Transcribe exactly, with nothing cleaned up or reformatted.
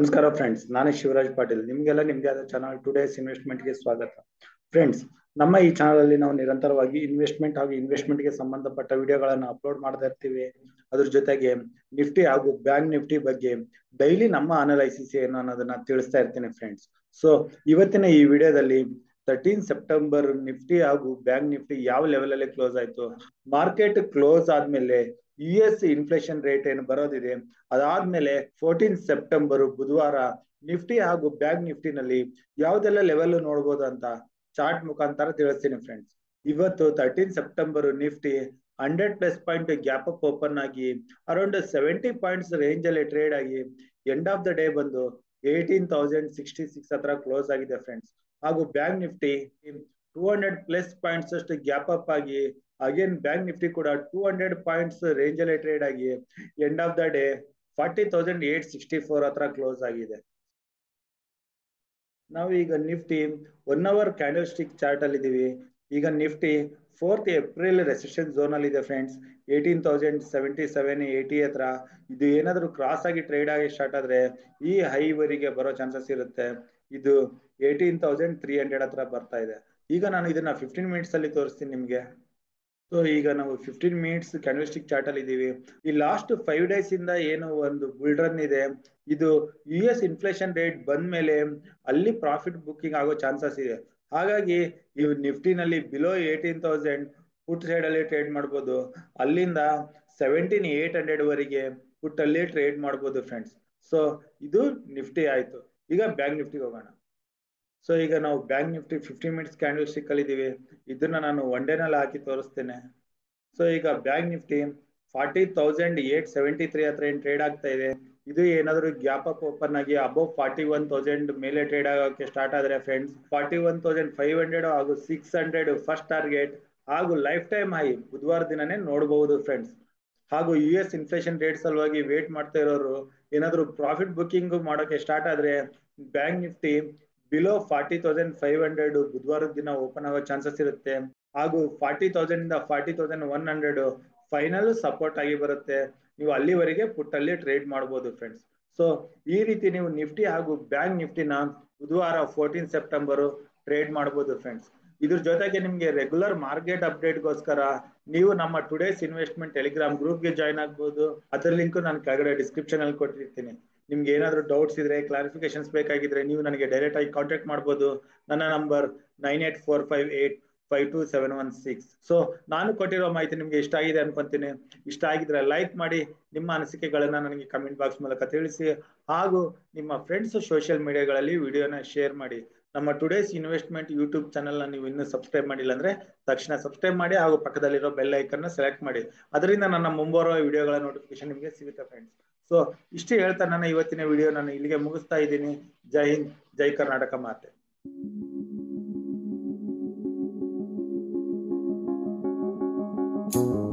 ನಮಸ್ಕಾರ ಫ್ರೆಂಡ್ಸ್, ನಾನು ಶಿವರಾಜ್ ಪಾಟೀಲ್. ನಿಮಗೆಲ್ಲ ನಿಮ್ದೇ ಆದ ಚಾನಲ್ ಟುಡೇಸ್ ಇನ್ವೆಸ್ಟ್ಮೆಂಟ್ಗೆ ಸ್ವಾಗತ. ಫ್ರೆಂಡ್ಸ್, ನಮ್ಮ ಈ ಚಾನಲ್ ಅಲ್ಲಿ ನಾವು ನಿರಂತರವಾಗಿ ಇನ್ವೆಸ್ಟ್ಮೆಂಟ್ ಹಾಗೂ ಇನ್ವೆಸ್ಟ್ಮೆಂಟ್ ಗೆ ಸಂಬಂಧಪಟ್ಟ ವಿಡಿಯೋಗಳನ್ನು ಅಪ್ಲೋಡ್ ಮಾಡ್ತಾ ಇರ್ತೀವಿ. ಅದ್ರ ಜೊತೆಗೆ ನಿಫ್ಟಿ ಹಾಗೂ ಬ್ಯಾಂಕ್ ನಿಫ್ಟಿ ಬಗ್ಗೆ ಡೈಲಿ ನಮ್ಮ ಅನಲೈಸಿಸ್ ಏನು ಅನ್ನೋದನ್ನ ತಿಳಿಸ್ತಾ ಇರ್ತೀನಿ ಫ್ರೆಂಡ್ಸ್. ಸೊ ಇವತ್ತಿನ ಈ ವಿಡಿಯೋದಲ್ಲಿ ತರ್ಟೀನ್ ಸೆಪ್ಟೆಂಬರ್ ನಿಫ್ಟಿ ಹಾಗೂ ಬ್ಯಾಂಕ್ ನಿಫ್ಟಿ ಯಾವ ಲೆವೆಲ್ ಅಲ್ಲಿ ಕ್ಲೋಸ್ ಆಯ್ತು, ಮಾರ್ಕೆಟ್ ಕ್ಲೋಸ್ ಆದ್ಮೇಲೆ ಯು ಎಸ್ ಇನ್ಫ್ಲೇಷನ್ ರೇಟ್ ಏನು ಬರೋದಿದೆ, ಅದಾದ್ಮೇಲೆ ಫೋರ್ಟೀನ್ ಸೆಪ್ಟೆಂಬರ್ ಬುಧವಾರ ನಿಫ್ಟಿ ಹಾಗೂ ಬ್ಯಾಂಕ್ ನಿಫ್ಟಿನಲ್ಲಿ ಯಾವ್ದೆಲ್ಲ ಲೆವೆಲ್ ನೋಡ್ಬೋದು ಅಂತ ಚಾರ್ಟ್ ಮುಖಾಂತರ ತಿಳಿಸ್ತೀನಿ ಫ್ರೆಂಡ್ಸ್. ಇವತ್ತು thirteen September Nifty hundred plus point gap up open ಆಗಿ ಅರೌಂಡ್ ಸೆವೆಂಟಿ ಪಾಯಿಂಟ್ಸ್ ರೇಂಜ್ ಅಲ್ಲಿ ಟ್ರೇಡ್ ಆಗಿ ಎಂಡ್ ಆಫ್ ದ ಡೇ ಬಂದು ಏಟೀನ್ ತೌಸಂಡ್ ಸಿಕ್ಸ್ಟಿ ಸಿಕ್ಸ್ ಹತ್ರ ಕ್ಲೋಸ್ ಆಗಿದೆ ಫ್ರೆಂಡ್ಸ್. ಹಾಗೂ bank Nifty two hundred plus points ಅಷ್ಟು gap up ಆಗಿ again bank Nifty ಕೂಡ ಟೂ ಹಂಡ್ರೆಡ್ ಪಾಯಿಂಟ್ಸ್ ರೇಂಜ್ ಅಲ್ಲಿ ಟ್ರೇಡ್ ಆಗಿ end of the day forty thousand eight sixty four ಹತ್ರ close ಆಗಿದೆ. ನಾವು ಈಗ Nifty one hour candlestick chart ಅಲ್ಲಿ ಇದೀವಿ. ಈಗ Nifty fourth April resistance zone ಅಲ್ಲಿ ಇದೆ friends. Eighteen thousand seventy seven eighty ಹತ್ರ ಇದು ಏನಾದ್ರು ಕ್ರಾಸ್ ಆಗಿ ಟ್ರೇಡ್ ಆಗಿ ಸ್ಟಾರ್ಟ್ ಆದ್ರೆ ಈ ಹೈ ವರೆಗೆ ಬರೋ ಚಾನ್ಸಸ್ ಇರುತ್ತೆ. ಇದು ಏಟೀನ್ ತೌಸಂಡ್ ತ್ರೀ ಹಂಡ್ರೆಡ್ ಹತ್ರ ಬರ್ತಾ ಇದೆ. ಈಗ ನಾನು ಇದನ್ನ ಫಿಫ್ಟೀನ್ ಮಿನಿಟ್ಸ್ ಅಲ್ಲಿ ತೋರಿಸ್ತೀನಿ ನಿಮ್ಗೆ. ಸೊ ಈಗ ನಾವು fifteen minutes candlestick chart ಅಲ್ಲಿ ಇದೀವಿ. ಈ ಲಾಸ್ಟ್ ಫೈವ್ ಡೇಸ್ ಇಂದ ಏನು ಒಂದು ಬುಲ್ ರನ್ ಇದೆ, ಇದು ಯು ಎಸ್ ಇನ್ಫ್ಲೇಷನ್ ರೇಟ್ ಬಂದ ಮೇಲೆ ಅಲ್ಲಿ ಪ್ರಾಫಿಟ್ ಬುಕ್ಕಿಂಗ್ ಆಗೋ ಚಾನ್ಸಸ್ ಇದೆ. ಹಾಗಾಗಿ ಈ ನಿಫ್ಟಿನಲ್ಲಿ below eighteen thousand put side ಅಲ್ಲಿ ಟ್ರೇಡ್ ಮಾಡ್ಬೋದು. ಅಲ್ಲಿಂದ ಸೆವೆಂಟೀನ್ ಏಟ್ ಹಂಡ್ರೆಡ್ ವರೆಗೆ ಪುಟ್ ಅಲ್ಲಿ ಟ್ರೇಡ್ ಮಾಡ್ಬೋದು ಫ್ರೆಂಡ್ಸ್. ಸೊ ಇದು ನಿಫ್ಟಿ ಆಯ್ತು. ಈಗ ಬ್ಯಾಂಕ್ ನಿಫ್ಟಿಗೆ ಹೋಗೋಣ. ಸೊ ಈಗ ನಾವು bank Nifty fifteen minutes candlestick ಅಲ್ಲಿ ಇದೀವಿ. ಇದನ್ನ ನಾನು ಒನ್ ಡೇ ನಲ್ಲಿ ಹಾಕಿ ತೋರಿಸ್ತೇನೆ. ಸೊ ಈಗ bank Nifty forty thousand eight seventy three ಹತ್ರ ಏನ್ ಟ್ರೇಡ್ ಆಗ್ತಾ ಇದೆ, ಇದು ಏನಾದ್ರು ಗ್ಯಾಪ್ ಅಪ್ ಓಪನ್ ಆಗಿ ಅಬೌವ್ ಫಾರ್ಟಿ ಒನ್ ತೌಸಂಡ್ ಮೇಲೆ ಟ್ರೇಡ್ ಆಗೋಕೆ ಸ್ಟಾರ್ಟ್ ಆದ್ರೆ friends forty one thousand five hundred ಹಾಗೂ ಸಿಕ್ಸ್ ಹಂಡ್ರೆಡ್ ಫಸ್ಟ್ ಟಾರ್ಗೆಟ್ ಹಾಗೂ ಲೈಫ್ ಟೈಮ್ ಹೈ ಬುಧವಾರ ದಿನನೇ ನೋಡಬಹುದು ಫ್ರೆಂಡ್ಸ್. ಹಾಗೂ ಯು ಎಸ್ ಇನ್ಫ್ಲೇಷನ್ ರೇಟ್ ಸಲುವಾಗಿ ವೇಟ್ ಮಾಡ್ತಾ ಇರೋರು ಏನಾದ್ರು ಪ್ರಾಫಿಟ್ ಬುಕ್ಕಿಂಗ್ ಮಾಡೋಕೆ ಸ್ಟಾರ್ಟ್ ಆದ್ರೆ bank Nifty below forty thousand five hundred ಬುಧವಾರದ ದಿನ ಓಪನ್ ಆಗೋ ಚಾನ್ಸಸ್ ಇರುತ್ತೆ. ಹಾಗೂ ಫಾರ್ಟಿ ತೌಸಂಡ್ ಇಂದ forty thousand one hundred final support ಆಗಿ ಬರುತ್ತೆ. ನೀವು ಅಲ್ಲಿವರೆಗೆ ಪುಟ್ ಅಲ್ಲಿ ಟ್ರೇಡ್ ಮಾಡಬಹುದು ಫ್ರೆಂಡ್ಸ್. ಸೊ ಈ ರೀತಿ ನೀವು ನಿಫ್ಟಿ ಹಾಗೂ ಬ್ಯಾಂಕ್ ನಿಫ್ಟಿನ ಬುಧವಾರ ಫೋರ್ಟೀನ್ ಸೆಪ್ಟೆಂಬರ್ ಟ್ರೇಡ್ ಮಾಡಬಹುದು ಫ್ರೆಂಡ್ಸ್. ಇದ್ರ ಜೊತೆಗೆ ನಿಮ್ಗೆ ರೆಗ್ಯುಲರ್ ಮಾರ್ಕೆಟ್ ಅಪ್ಡೇಟ್ಗೋಸ್ಕರ ನೀವು ನಮ್ಮ ಟುಡೇಸ್ ಇನ್ವೆಸ್ಟ್ಮೆಂಟ್ ಟೆಲಿಗ್ರಾಮ್ ಗ್ರೂಪ್ಗೆ ಜಾಯ್ನ್ ಆಗ್ಬೋದು. ಅದರ ಲಿಂಕ್ ನಾನು ಕೆಳಗಡೆ ಡಿಸ್ಕ್ರಿಪ್ಷನ್ ಅಲ್ಲಿ ಕೊಟ್ಟಿರ್ತೀನಿ. ನಿಮ್ಗೆ ಏನಾದ್ರು ಡೌಟ್ಸ್ ಇದ್ರೆ, ಕ್ಲಾರಿಫಿಕೇಶನ್ಸ್ ಬೇಕಾಗಿದ್ರೆ ನೀವು ನನಗೆ ಡೈರೆಕ್ಟ್ ಆಗಿ ಕಾಂಟ್ಯಾಕ್ಟ್ ಮಾಡ್ಬೋದು. ನನ್ನ number nine eight four five eight five two seven one six. So ನಾನು ಕೊಟ್ಟಿರೋ ಮಾಹಿತಿ ನಿಮ್ಗೆ ಇಷ್ಟ ಆಗಿದೆ ಅನ್ಕೊಂತೀನಿ. ಇಷ್ಟ ಆಗಿದ್ರೆ ಲೈಕ್ ಮಾಡಿ, ನಿಮ್ಮ ಅನಿಸಿಕೆಗಳನ್ನ ನನಗೆ ಕಮೆಂಟ್ ಬಾಕ್ಸ್ ಮೂಲಕ ತಿಳಿಸಿ, ಹಾಗೂ ನಿಮ್ಮ ಫ್ರೆಂಡ್ಸ್ ಸೋಷಿಯಲ್ ಮೀಡಿಯಾಗಳಲ್ಲಿ ವಿಡಿಯೋನ ಶೇರ್ ಮಾಡಿ. ನಮ್ಮ ಟುಡೇಸ್ ಇನ್ವೆಸ್ಟ್ಮೆಂಟ್ ಯೂಟ್ಯೂಬ್ ಚಾನಲ್ ನ ನೀವು ಇನ್ನೂ ಸಬ್ಸ್ಕ್ರೈಬ್ ಮಾಡಿಲ್ಲ ಅಂದ್ರೆ ತಕ್ಷಣ ಸಬ್ಸ್ಕ್ರೈಬ್ ಮಾಡಿ, ಹಾಗೂ ಪಕ್ಕದಲ್ಲಿರೋ ಬೆಲ್ ಐಕನ್ ನ ಸೆಲೆಕ್ಟ್ ಮಾಡಿ. ಅದರಿಂದ ನನ್ನ ಮುಂಬರುವ ವಿಡಿಯೋಗಳ ನೋಟಿಫಿಕೇಶನ್ ನಿಮಗೆ ಸಿಗುತ್ತೆ ಫ್ರೆಂಡ್ಸ್. ಸೊ ಇಷ್ಟು ಹೇಳ್ತಾ ನನ್ನ ಇವತ್ತಿನ ವಿಡಿಯೋ ನಾನು ಇಲ್ಲಿಗೆ ಮುಗಿಸ್ತಾ ಇದ್ದೀನಿ. ಜೈ ಹಿಂದ್, ಜೈ ಕರ್ನಾಟಕ ಮಾತೆ. you